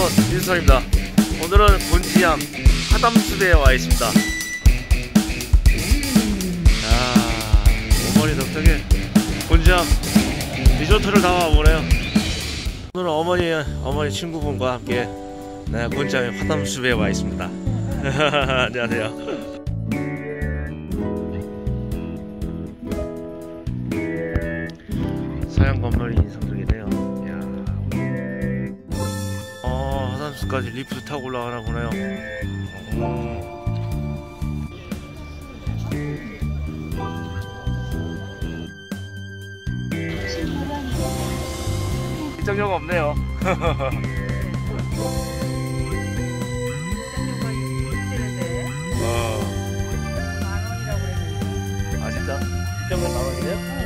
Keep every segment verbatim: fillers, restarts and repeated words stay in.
민수입니다. 오늘은 곤지암 화담숲에 와 있습니다. 야, 어머니 덕택에 곤지암 리조트를 다 와보네요. 오늘은 어머니 어머니 친구분과 함께 네, 곤지암 화담숲에 와 있습니다. 안녕하세요. 서양 건물이 인상적이네요. 이야. 어, 화담숲까지 리프트 타고 올라가나 보네요. 음. 입장료가 없네요. 어. 아 진짜? 입장료 만 원이네요?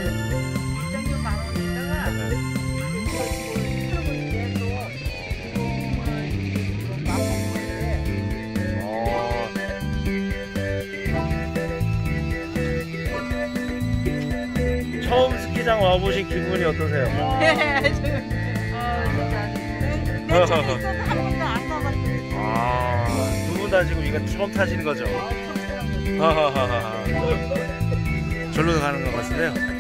처음 스키장 와보신 기분이 어떠세요? 아, 두 분 다 지금 이거 처음 타시는 거죠? 절로 가는 것 같은데요?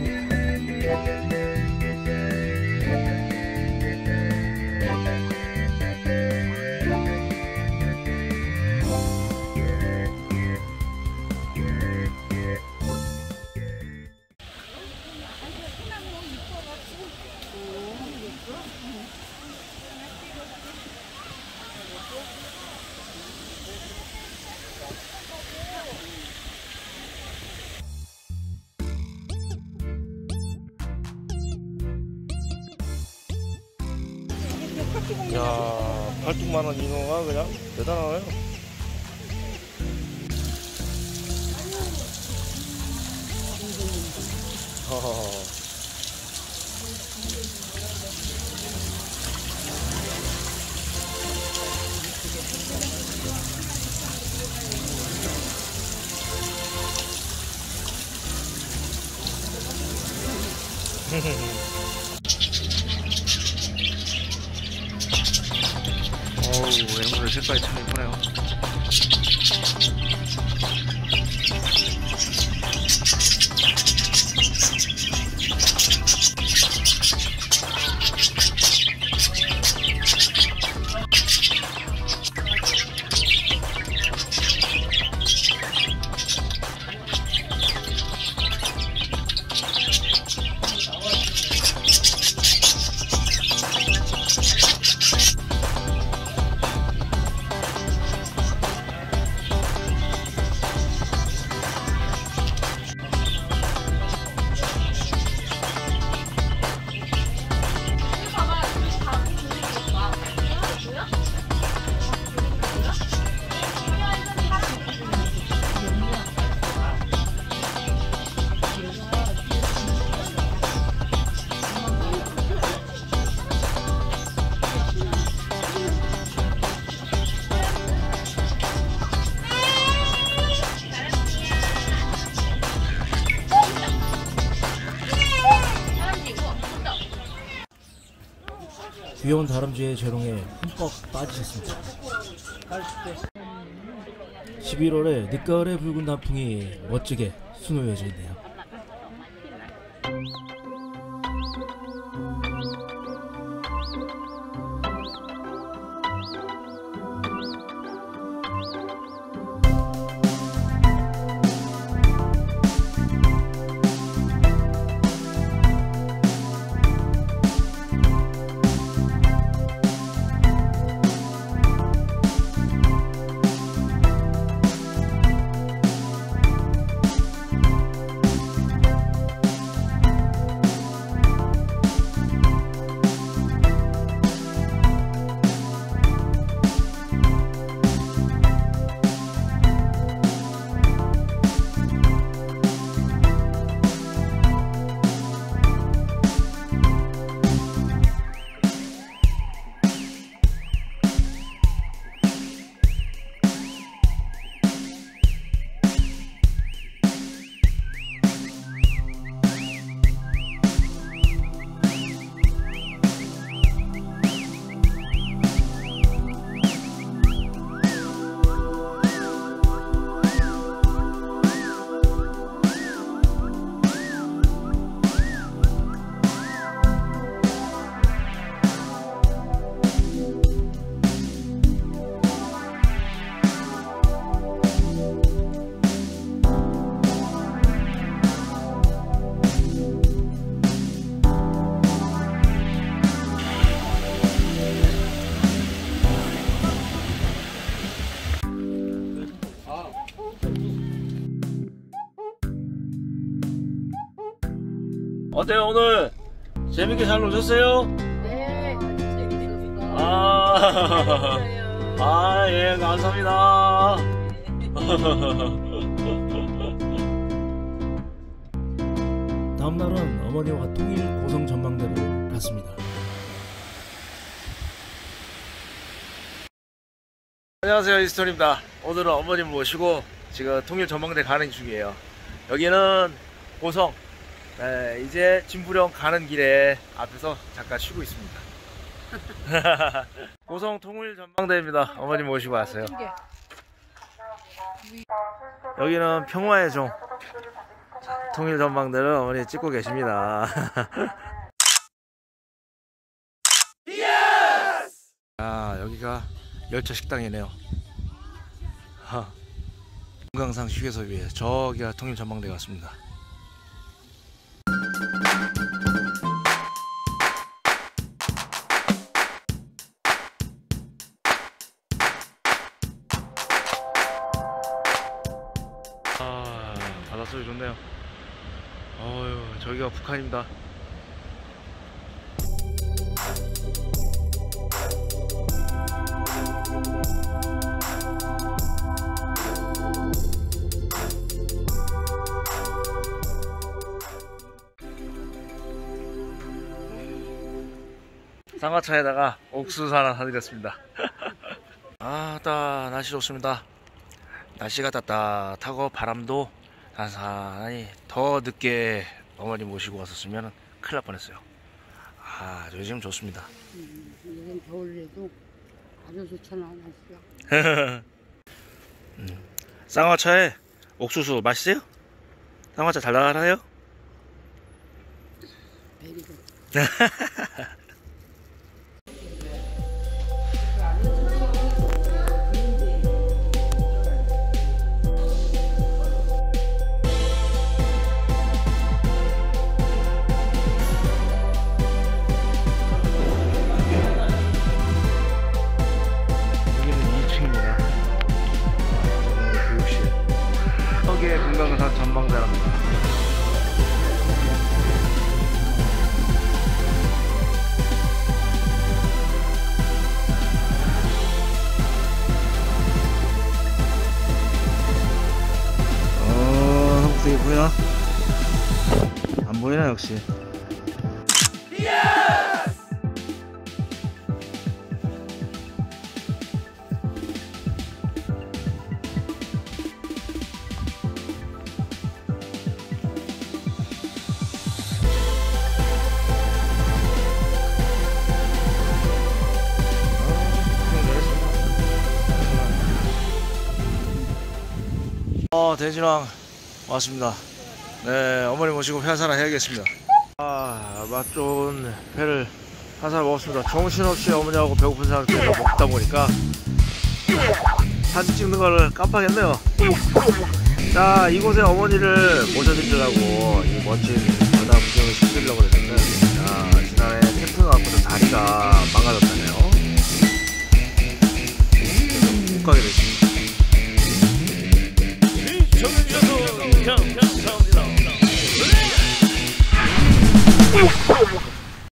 야, 팔뚝만 원 인호가 그냥 대단하네요. 허허허. 어우, 앵무새 색깔이 참 예쁘네요. 귀여운 다람쥐의 재롱에 흠뻑 빠지셨습니다. 십일월에 늦가을의 붉은 단풍이 멋지게 수놓여져 있네요. 어때요 오늘? 재밌게 잘 노셨어요? 네, 아주 재밌었습니다. 아, 아, 예, 감사합니다. 다음 날은 어머니와 통일 고성 전망대로 갔습니다. 안녕하세요, 이스톤입니다. 오늘은 어머님 모시고 지금 통일 전망대 가는 중이에요. 여기는 고성. 네, 이제 진부령 가는 길에 앞에서 잠깐 쉬고 있습니다. 고성 통일 전망대입니다. 어머님 모시고 왔어요. 여기는 평화의 종. 통일 전망대를 어머니 찍고 계십니다. 아, 여기가 열차 식당이네요. 금강산 휴게소 위에 저기가 통일 전망대 같습니다. 아, 바닷소리 좋네요. 어휴, 저기가 북한입니다. 쌍화차에다가 옥수수 하나 사드렸습니다. 아, 따 날씨 좋습니다. 날씨가 따뜻하고 바람도 산산하니 더 늦게 어머니 모시고 왔었으면 큰일 날 뻔했어요. 아, 요즘 좋습니다. 음, 요즘 겨울에도 아주 좋잖아, 날씨가. 음, 쌍화차에 옥수수 맛있어요? 쌍화차 달달해요? 베리고. 금강산 전망대랍니다. 어, 한국색이 보이나? 안 보이나 역시. 어, 대진왕 왔습니다. 네, 어머니 모시고 회 하나 해야겠습니다. 아, 맛 좋은 회를 하나 먹었습니다. 정신없이 어머니하고 배고픈 상태에서 먹다 보니까 사진 찍는 거를 깜빡했네요. 자, 이곳에 어머니를 모셔드리려고 이 멋진 바다 구경을 시키려고 그랬는데, 자, 지난해 태풍 와서 다리가 망가졌다네요. 그래서 못 가게 됐습니다. 정신없이